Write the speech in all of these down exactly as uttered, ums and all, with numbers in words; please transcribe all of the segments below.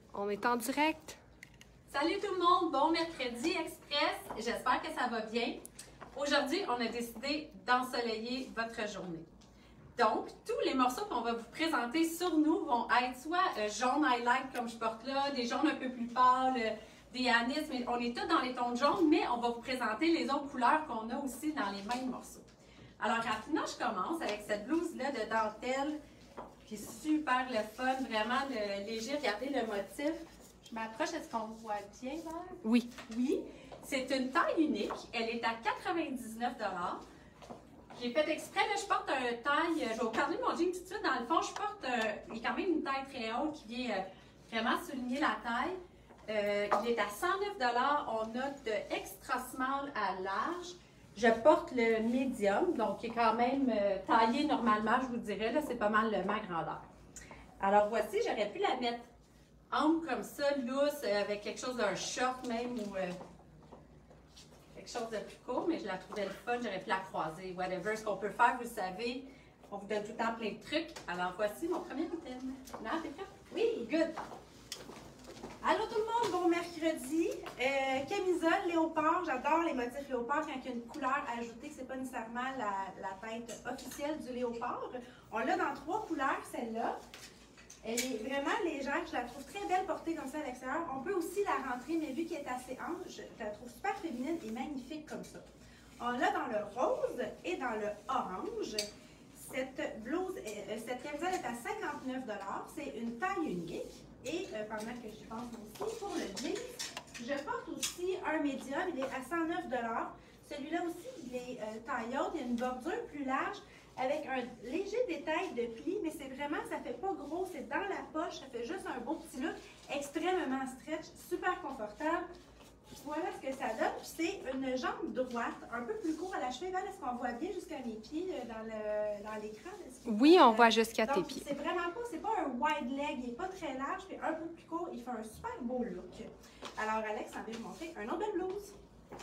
On est en direct. Salut tout le monde, bon mercredi express, j'espère que ça va bien. Aujourd'hui, on a décidé d'ensoleiller votre journée. Donc, tous les morceaux qu'on va vous présenter sur nous vont être soit euh, jaune highlight comme je porte là, des jaunes un peu plus pâles, euh, des anis, mais on est tous dans les tons de jaune, mais on va vous présenter les autres couleurs qu'on a aussi dans les mêmes morceaux. Alors rapidement, je commence avec cette blouse-là de dentelle qui est super le fun, vraiment le, léger. Regardez le motif. Je m'approche, est-ce qu'on voit bien, Val? Oui. Oui. C'est une taille unique. Elle est à quatre-vingt-dix-neuf dollars. J'ai fait exprès, là, je porte un taille, je vais vous parler de mon jean tout de suite. Dans le fond, je porte, euh, il est quand même une taille très haute qui vient euh, vraiment souligner la taille. Euh, il est à cent neuf dollars. On a de extra small à large. Je porte le médium, donc il est quand même euh, taillé normalement, je vous dirais. Là, c'est pas mal ma grandeur. Alors voici, j'aurais pu la mettre ample comme ça, lousse, euh, avec quelque chose d'un short même ou euh, quelque chose de plus court, mais je la trouvais le fun, j'aurais pu la croiser, whatever. Ce qu'on peut faire, vous le savez, on vous donne tout le temps plein de trucs. Alors voici mon premier item. Non, t'es prête? Oui, good. Allô tout le monde, bon mercredi. Euh, camisole, léopard, j'adore les motifs léopard quand il y a une couleur ajoutée, que c'est pas nécessairement la, la teinte officielle du léopard. On l'a dans trois couleurs, celle-là. Elle est vraiment légère, je la trouve très belle portée comme ça à l'extérieur. On peut aussi la rentrer, mais vu qu'elle est assez ample, je la trouve super féminine et magnifique comme ça. On l'a dans le rose et dans le orange. Cette blouse, euh, cette camisole est à cinquante-neuf dollars. C'est une taille unique. Et euh, pendant que je pense aussi, pour le jean, je porte aussi un médium. Il est à cent neuf dollars. Celui-là aussi, il est euh, taille haute. Il y a une bordure plus large avec un léger détail de pli, mais c'est vraiment, ça fait pas gros. C'est dans la poche. Ça fait juste un beau petit look. Extrêmement stretch, super confortable. Voilà ce que ça donne. C'est une jambe droite, un peu plus court à la cheville. Est-ce qu'on voit bien jusqu'à mes pieds dans le dans l'écran? Oui, on voit jusqu'à tes Donc, pieds. c'est vraiment pas, c'est pas un wide leg, il n'est pas très large, puis un peu plus court, il fait un super beau look. Alors Alex, on va vous montrer un autre belle blouse.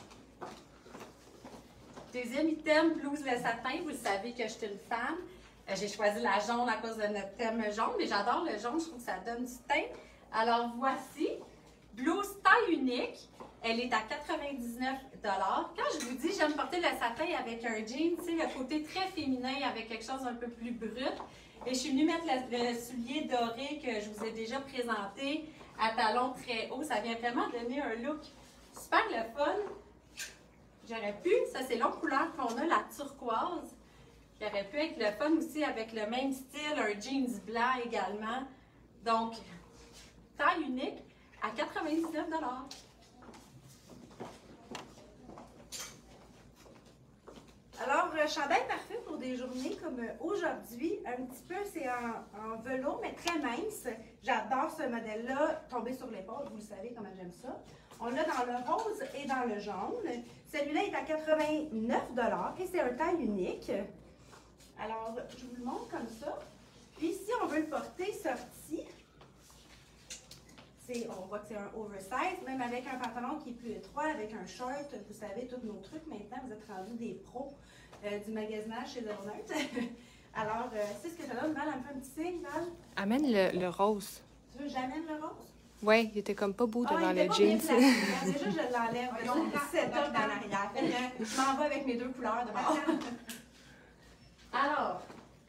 Deuxième item, blouse le satin. Vous le savez que je suis une fan. Euh, J'ai choisi la jaune à cause de notre thème jaune, mais j'adore le jaune, je trouve que ça donne du teint. Alors voici, blouse taille unique. Elle est à quatre-vingt-dix-neuf dollars. Quand je vous dis j'aime porter le satin avec un jean, tu sais, le côté très féminin avec quelque chose un peu plus brut. Et je suis venue mettre le, le soulier doré que je vous ai déjà présenté à talons très hauts. Ça vient vraiment donner un look super le fun. J'aurais pu, ça c'est l'autre couleur qu'on a, la turquoise. J'aurais pu être le fun aussi avec le même style, un jeans blanc également. Donc, taille unique à quatre-vingt-dix-neuf dollars. Alors, euh, chandail parfait pour des journées comme euh, aujourd'hui. Un petit peu, c'est en, en velours, mais très mince. J'adore ce modèle-là, tombé sur l'épaule, vous le savez comment j'aime ça. On l'a dans le rose et dans le jaune. Celui-là est à quatre-vingt-neuf dollars et c'est un taille unique. Alors, je vous le montre comme ça. Puis, si on veut le porter sorti, on voit que c'est un oversize, même avec un pantalon qui est plus étroit, avec un short, vous savez, tous nos trucs. Maintenant, vous êtes rendus des pros euh, du magasinage chez Zéronette. Alors, euh, c'est ce que ça donne. Val, elle me fait un petit signe, Val. Amène le, le rose. Tu veux que j'amène le rose? Oui, il était comme pas beau devant ah, le jeans. jeans. Déjà, je l'enlève. Ils ont sept ans dans l'arrière. Je m'en vais avec mes deux couleurs de bord. Alors,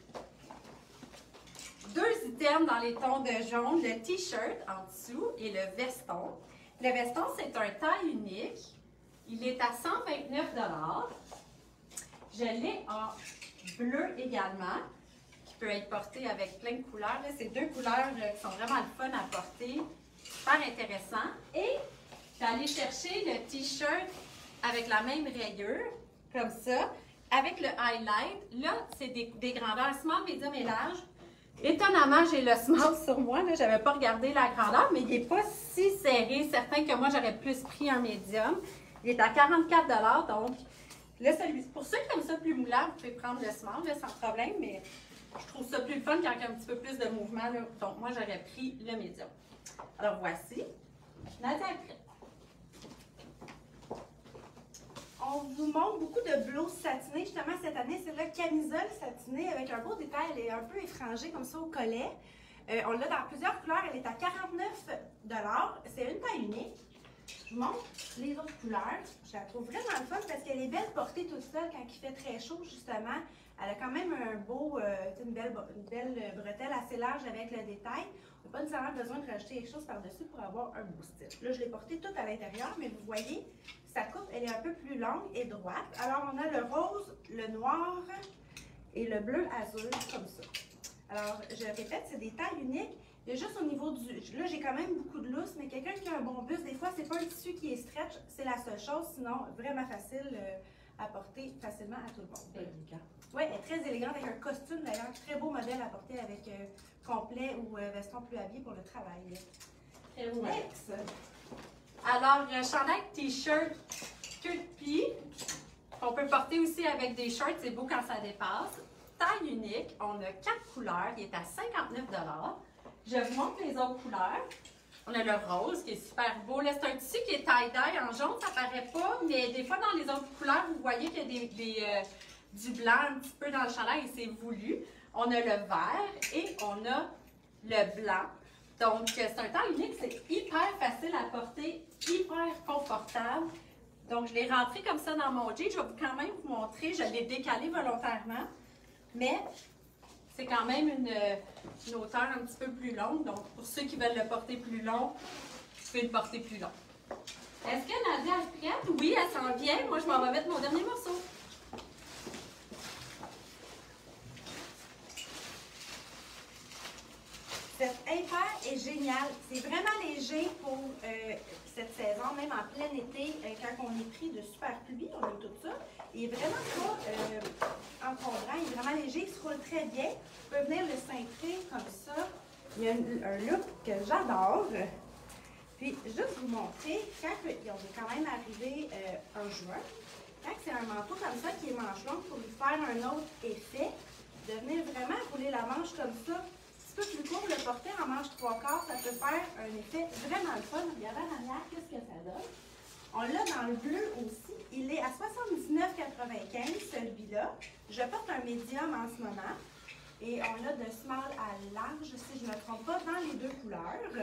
deux items dans les tons de jaune, le t-shirt en dessous et le veston. Le veston, c'est un taille unique. Il est à cent vingt-neuf dollars. Je l'ai en bleu également, qui peut être porté avec plein de couleurs. C'est deux couleurs qui sont vraiment le fun à porter. Super intéressant. Et je suis allée chercher le t-shirt avec la même rayure, comme ça, avec le highlight. Là, c'est des, des grandeurs small, medium et large. Étonnamment, j'ai le small sur moi. Je n'avais pas regardé la grandeur, mais il n'est pas si serré. Certain que moi, j'aurais plus pris un médium. Il est à quarante-quatre dollars. Donc, là, celui, pour ceux qui aiment ça plus moulant, vous pouvez prendre le small là, sans problème. Mais je trouve ça plus fun quand il y a un petit peu plus de mouvement. Là. Donc, moi, j'aurais pris le médium. Alors, voici. Nadia est prête. On vous montre beaucoup de blouses satinées. Justement, cette année, c'est la camisole satinée avec un beau détail. Elle est un peu effrangée comme ça au collet. Euh, on l'a dans plusieurs couleurs. Elle est à quarante-neuf C'est une taille unique. Je vous montre les autres couleurs. Je la trouve vraiment le fun parce qu'elle est belle portée toute seule quand il fait très chaud, justement. Elle a quand même un beau, euh, une, belle, une belle bretelle assez large avec le détail. On n'a pas nécessairement besoin de rajouter quelque chose par-dessus pour avoir un beau style. Là, je l'ai portée toute à l'intérieur, mais vous voyez, sa coupe, elle est un peu plus longue et droite. Alors, on a le rose, le noir et le bleu azur, comme ça. Alors, je répète, c'est des tailles uniques. Il y a juste au niveau du... Là, j'ai quand même beaucoup de lousse, mais quelqu'un qui a un bon buste, des fois, c'est pas un tissu qui est stretch, c'est la seule chose. Sinon, vraiment facile euh, à porter facilement à tout le monde. Élégant. Oui, elle est très élégante avec un costume d'ailleurs. Très beau modèle à porter avec euh, complet ou euh, veston plus habillé pour le travail. Très beau. Next. Alors, un chandail t-shirt queue de pie. On peut porter aussi avec des shorts, c'est beau quand ça dépasse. Taille unique, on a quatre couleurs, il est à cinquante-neuf dollars. Je vous montre les autres couleurs. On a le rose qui est super beau. Là, c'est un tissu qui est tie-dye en jaune, ça paraît pas, mais des fois dans les autres couleurs, vous voyez qu'il y a des, des, euh, du blanc un petit peu dans le chandail et c'est voulu. On a le vert et on a le blanc. Donc, c'est un taille unique, c'est hyper facile à porter, hyper confortable. Donc, je l'ai rentré comme ça dans mon jean. Je vais quand même vous montrer, je l'ai décalé volontairement, mais c'est quand même une, une hauteur un petit peu plus longue. Donc, pour ceux qui veulent le porter plus long, vous pouvez le porter plus long. Est-ce que Nadia est prête? Oui, elle s'en vient. Moi, je m'en vais mettre mon dernier morceau. Cette impair est géniale. C'est vraiment léger pour euh, cette saison, même en plein été, euh, quand on est pris de super pluie, on aime tout ça. Il est vraiment pas euh, encombrant, il est vraiment léger, il se roule très bien. On peut venir le cintrer comme ça. Il y a un, un look que j'adore. Puis, juste vous montrer, quand on est quand même arrivé euh, en juin, quand c'est un manteau comme ça qui est manche longue pour lui faire un autre effet, de venir vraiment rouler la manche comme ça, plus court, le porter en manche trois quarts, ça peut faire un effet vraiment le fun. Regardez en arrière, qu'est-ce que ça donne. On l'a dans le bleu aussi. Il est à soixante-dix-neuf quatre-vingt-quinze, celui-là. Je porte un médium en ce moment. Et on l'a de small à large, si je ne me trompe pas, dans les deux couleurs.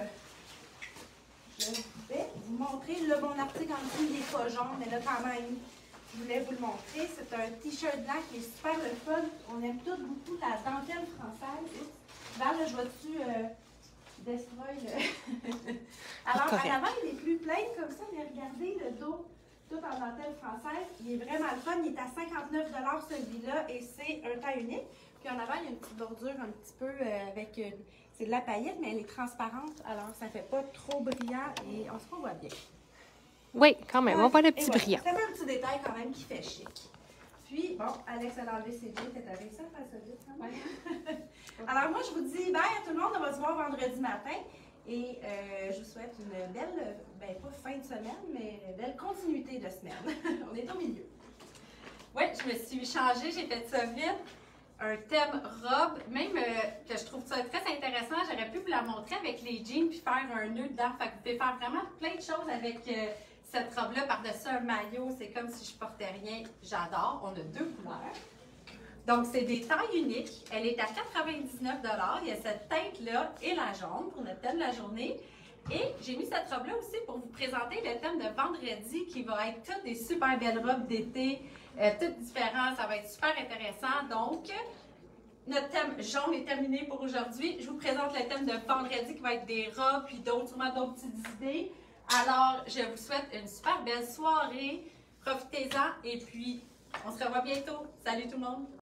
Je vais vous montrer. Là, mon article en dessous, il n'est pas jaune, mais là, quand même, je voulais vous le montrer. C'est un t-shirt blanc qui est super le fun. On aime tous beaucoup la dentelle française. Val, je vois-tu euh, destroy le... Alors, Correct. en avant, il est plus plein comme ça, mais regardez le dos, tout en dentelle française. Il est vraiment le fun. Il est à cinquante-neuf dollars celui-là et c'est un taille unique. Puis en avant, il y a une petite bordure un petit peu euh, avec... Euh, c'est de la paillette, mais elle est transparente. Alors, ça ne fait pas trop brillant et on se voit bien. Oui, quand même, on voit le Et petit voilà. brillant. Ça fait un petit détail quand même qui fait chic. Puis, bon, Alex a enlevé ses jeans, t'es avec ça, faire ça vite, hein? Ouais. Alors, moi, je vous dis bye à tout le monde. On va se voir vendredi matin. Et euh, je vous souhaite une belle, ben pas fin de semaine, mais une belle continuité de semaine. On est au milieu. Oui, je me suis changée, j'ai fait ça vite. Un thème robe, même euh, que je trouve ça très intéressant. J'aurais pu vous la montrer avec les jeans puis faire un nœud dedans. Fait que vous pouvez faire vraiment plein de choses avec euh, cette robe-là par-dessus un maillot. C'est comme si je portais rien. J'adore. On a deux couleurs. Donc, c'est des tailles uniques. Elle est à quatre-vingt-dix-neuf dollars. Il y a cette teinte-là et la jaune pour notre thème de la journée. Et j'ai mis cette robe-là aussi pour vous présenter le thème de vendredi qui va être toutes des super belles robes d'été, euh, toutes différentes. Ça va être super intéressant. Donc, notre thème jaune est terminé pour aujourd'hui. Je vous présente le thème de vendredi qui va être des robes puis d'autres, sûrement d'autres petites idées. Alors, je vous souhaite une super belle soirée. Profitez-en et puis on se revoit bientôt. Salut tout le monde!